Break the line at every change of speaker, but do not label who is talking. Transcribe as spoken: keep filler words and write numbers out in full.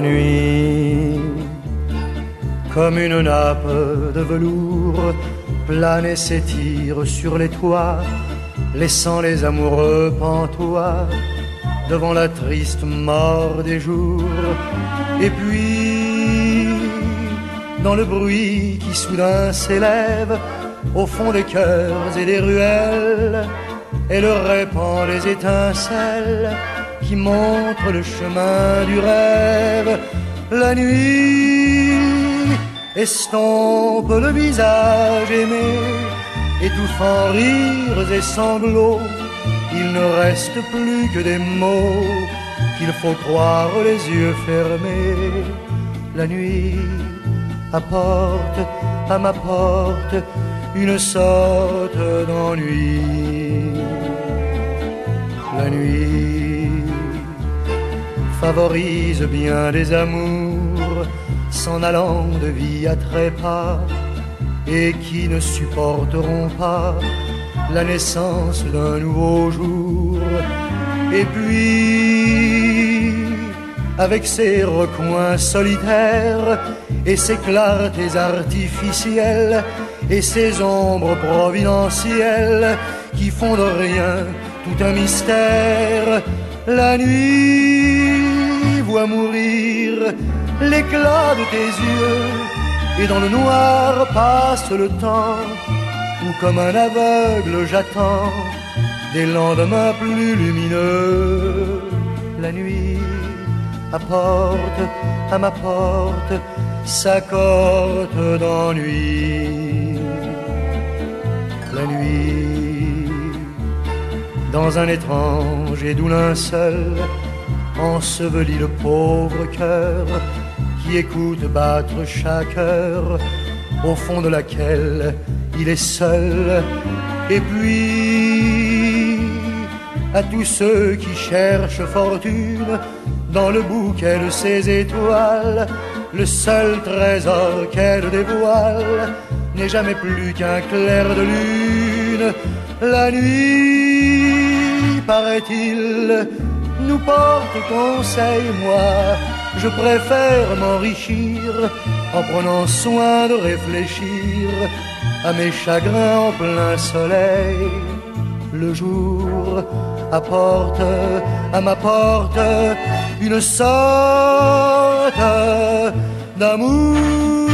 nuit, comme une nappe de velours, plane et s'étire sur les toits, laissant les amoureux pantois devant la triste mort des jours. Et puis, dans le bruit qui soudain s'élève au fond des cœurs et des ruelles, elle répand les étincelles qui montrent le chemin du rêve. La nuit estompe le visage aimé, étouffant rires et sanglots. Il ne reste plus que des mots qu'il faut croire les yeux fermés. La nuit apporte à ma porte une sorte d'ennui. La nuit favorise bien des amours s'en allant de vie à trépas et qui ne supporteront pas la naissance d'un nouveau jour. Et puis, avec ses recoins solitaires et ses clartés artificielles et ses ombres providentielles qui font de rien tout un mystère, la nuit voit mourir l'éclat de tes yeux, et dans le noir passe le temps où comme un aveugle j'attends des lendemains plus lumineux. La nuit apporte à ma porte sa cohorte d'ennui. La nuit, dans un étrange et doux linceul, ensevelit le pauvre cœur qui écoute battre chaque heure au fond de laquelle il est seul. Et puis, à tous ceux qui cherchent fortune dans le bouquet de ses étoiles, le seul trésor qu'elle dévoile n'est jamais plus qu'un clair de lune. La nuit, paraît-il, nous porte conseil. Moi, je préfère m'enrichir en prenant soin de réfléchir à mes chagrins en plein soleil. Le jour apporte à ma porte une sorte d'amour.